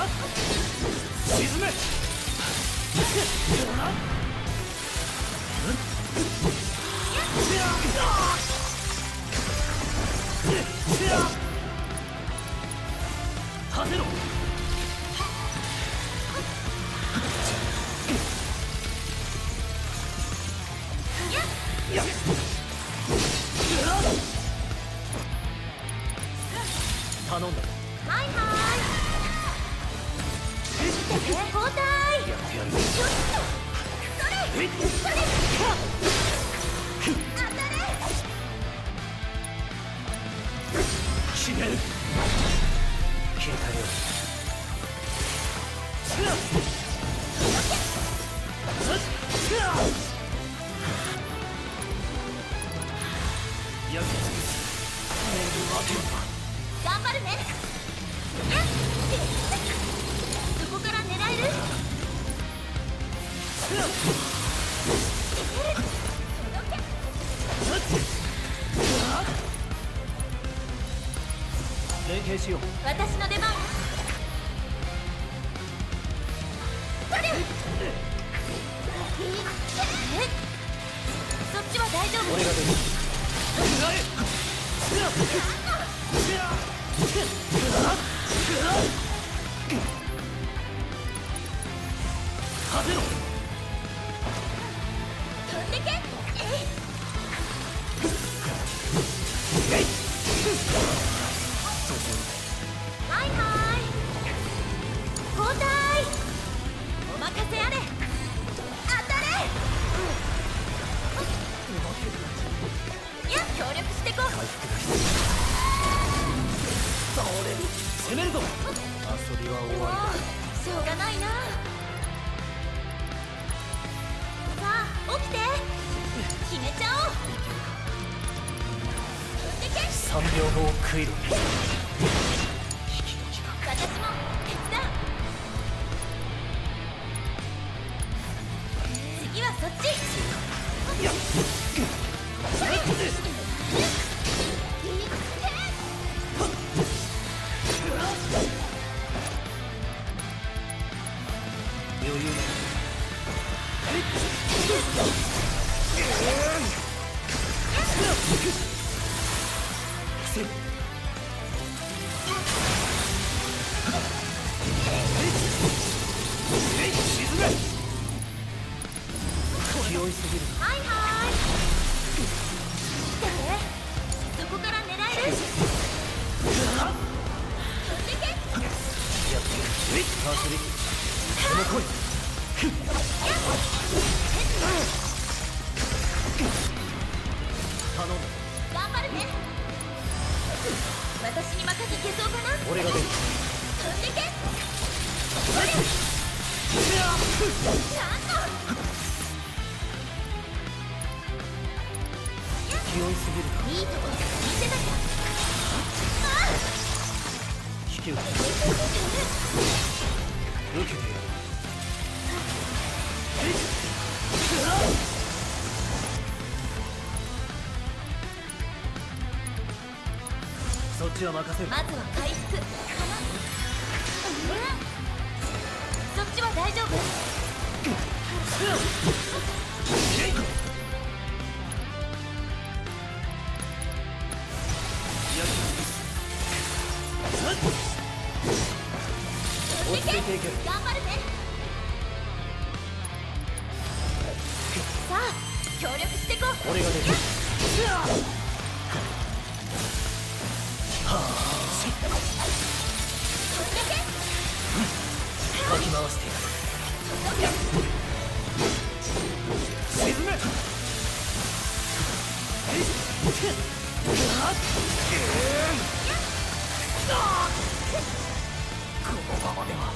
沈め。立てろ。頼んだ。 はいはい。交代。 やってやる。 ちょっと。それ。それ。当たれ。 決める。消えたよ。やる。待てよ。 頑張るね。そこから狙える？ 連携しよう。 私の出番。そっちは大丈夫。 俺が出る。立てろ。 飛んでけ。はいはい。交代。お任せあれ。当たれ。いや、協力してこう。 回復が必要。倒れる。攻めるぞ。遊びは終わもうしょうがないな。さあ起きて。決めちゃおう。飛んでけ。 りだ。3秒後を食いろ。 私も手伝う。次はそっち。 やっ。余裕だ。沈め。気負いすぎる。 はいはい。見てて。そこから狙える？飛んでけ。 やってやる。パースリー。この来い。頼んだ。 頑張るね。私に任せ消そうかな。 俺が出る。 飛んでけ。なんと。 気負いすぎるか。 いいとこ見せなきゃ。 引き受け。受けてやる。そっちは任せる。 まずは回復。そっちは大丈夫。 落ち着いていける。 頑張るね。さあ協力してこう。 俺が出る。かき回してやる。沈め。このままでは。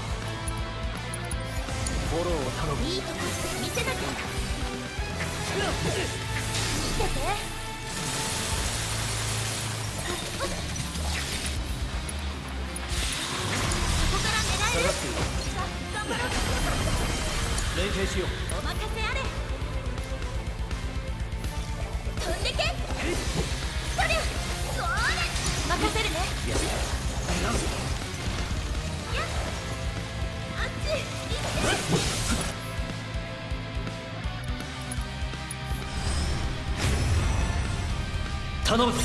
フォローを頼む。 いいとこ見せなきゃ。見てて。そこから狙える。 下がっている。 さあ頑張ろう。 連携しよう。 お任せあれ。飛んでけ。そりゃそれ任せるね。 やっ。 頼むぞ。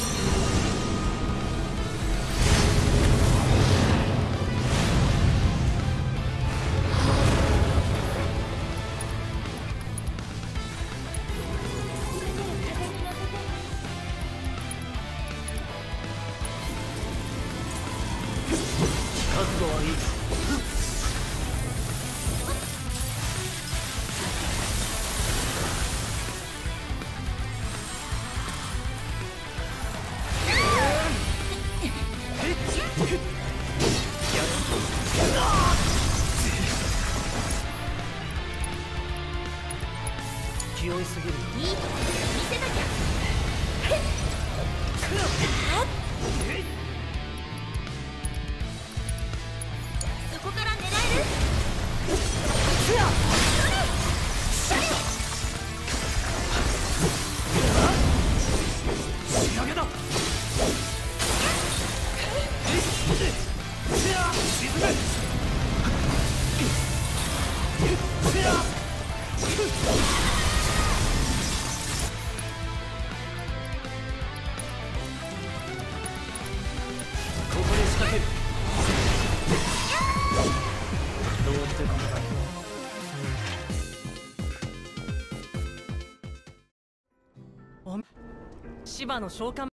覚悟はいい。気負いすぎる。 いいとこ見せなきゃ。そこから狙える？ 仕上げだ。沈め。ここで仕掛ける。どうしてここだ。芝の召喚